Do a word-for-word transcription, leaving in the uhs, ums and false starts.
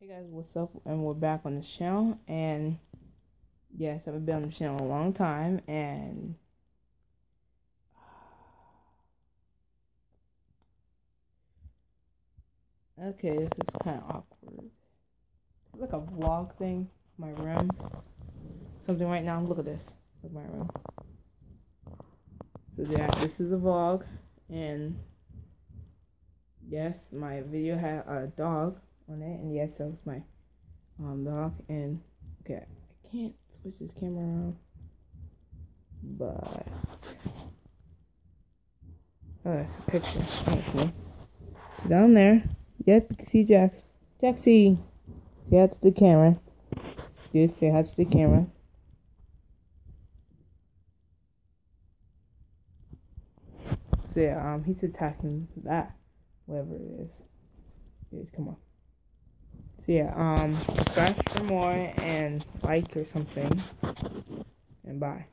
Hey guys, what's up? And we're back on the channel. And yes, I've been on the channel a long time. And okay, this is kind of awkward. It's like a vlog thing. My room. Something right now. Look at this. Look at my room. So yeah, this is a vlog. And yes, my video had a dog on it. And yes, that was my um dog. And okay, I can't switch this camera around. But oh, that's a picture. That's me. Down there. Yep, you can see Jax. Jaxie! Say hi to the camera. Dude, say hi to the camera. So yeah, um, he's attacking that. Whatever it is. Dude, come on. So yeah, um, subscribe for more and like or something. And bye.